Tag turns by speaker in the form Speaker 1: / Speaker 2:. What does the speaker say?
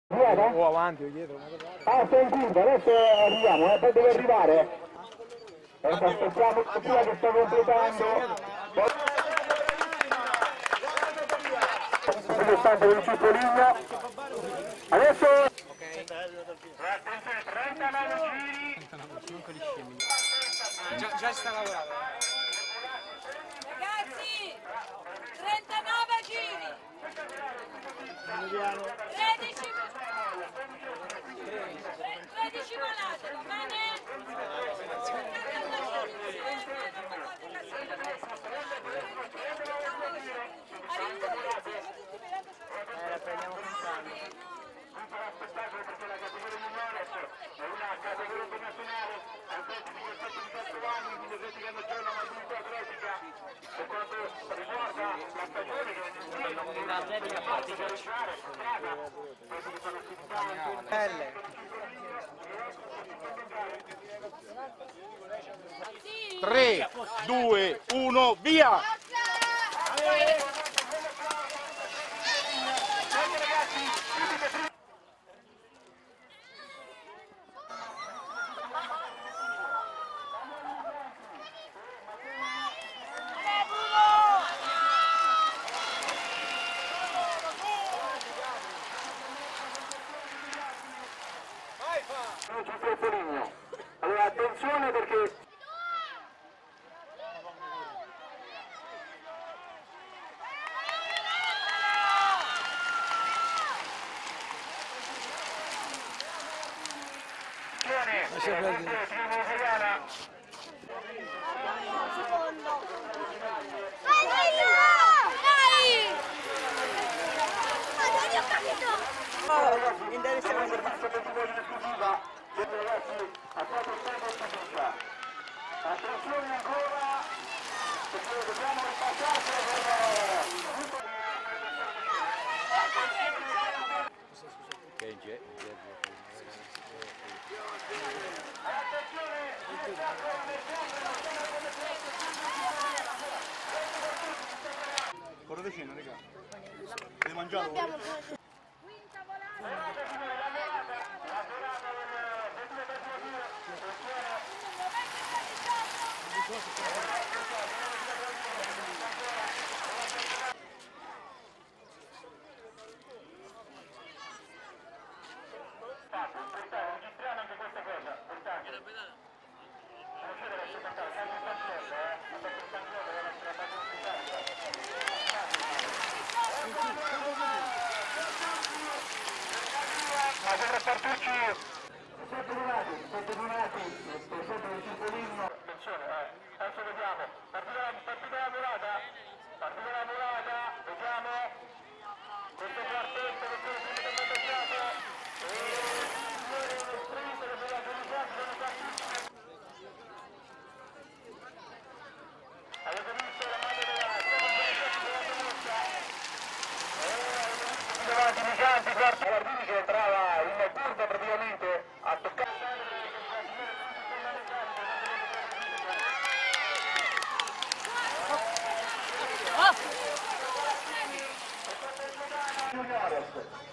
Speaker 1: O avanti o dietro.
Speaker 2: Ah, sei in curva, adesso arriviamo, poi deve arrivare. Aspettiamo prima che sto completando. Stanco del Cipollino. Adesso. Attenzione, 39 giri.
Speaker 1: Già sta lavorando.
Speaker 3: Ragazzi, 39 giri. 13 volate, va bene?
Speaker 1: La prendiamo con calma.
Speaker 2: Spettacolo perché la categoria juniores è una categoria internazionale, atleti di quel 18 anni, quindi atleti che hanno già una maturità atletica per quanto riguarda la stagione che non è fatti gareggiare su strada, questi che fanno attività
Speaker 1: Belle.
Speaker 3: Sì.
Speaker 4: 3, 2, 1, via!
Speaker 2: Allora attenzione perché attenzione ancora perché dobbiamo
Speaker 4: Corro di cena, raga. Hai mangiato?
Speaker 3: Quinta volata.
Speaker 2: registriamo anche questa cosa, portate. Ma soprattutto siete donati, sempre il Cipollino. Attenzione, adesso vediamo, partita la volata, vediamo, questo quartetto che sono subito contagiato, e il sprint che per la velocità sono partiti. Avete visto la maglia della davanti i giganti, Guardini che entrava in curva praticamente a toccare juniores.